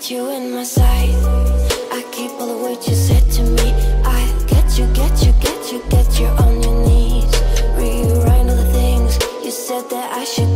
got you in my sight. I keep all the words you said to me. I get you, get you, get you, get you on your knees. Rewrite all the things you said that I should